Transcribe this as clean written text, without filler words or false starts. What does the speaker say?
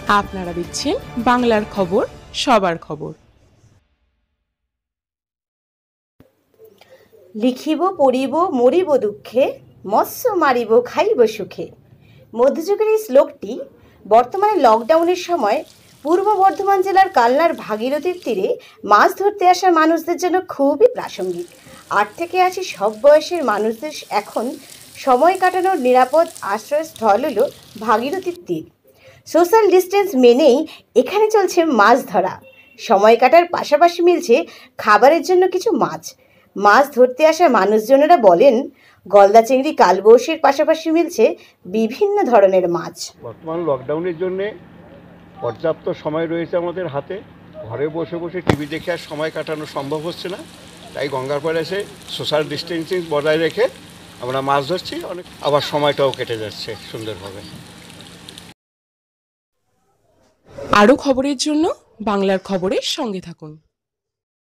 আপনারা দেখছেন বাংলার খবর, সবার খবর। লিখিব পড়িব মরিব দুঃখে, মৎস্য মারিব খাইব সুখে। মধ্যযুগের এই শ্লোকটি বর্তমানে লকডাউনের সময় পূর্ব বর্ধমান জেলার কালনার ভাগীরথীর তীরে মাছ ধরতে আসা মানুষদের জন্য খুবই প্রাসঙ্গিক। 8 থেকে 80 সব বয়সের মানুষদের এখন সময় কাটানোর নিরাপদ আশ্রয়স্থল হলো ভাগীরথীর তীর। সোশ্যাল ডিস্টেন্স মেনেই এখানে চলছে মাছ ধরা। সময় কাটার পাশাপাশি মিলছে খাবারের জন্য কিছু মাছ। মাছ ধরতে আসা মানুষজনেরা বলেন, গলদা চিংড়ি কালবউশির পাশাপাশি মিলছে বিভিন্ন ধরনের মাছ। বর্তমান লকডাউনের জন্যে পর্যাপ্ত সময় রয়েছে আমাদের হাতে। ঘরে বসে বসে টিভি দেখে আর সময় কাটানো সম্ভব হচ্ছে না, তাই গঙ্গার পাড়ে এসে সোশ্যাল ডিস্টেন্সিং বজায় রেখে আমরা মাছ ধরছি। অনেক আবার সময়টাও কেটে যাচ্ছে সুন্দরভাবে। আরও খবরের জন্য বাংলার খবরের সঙ্গে থাকুন।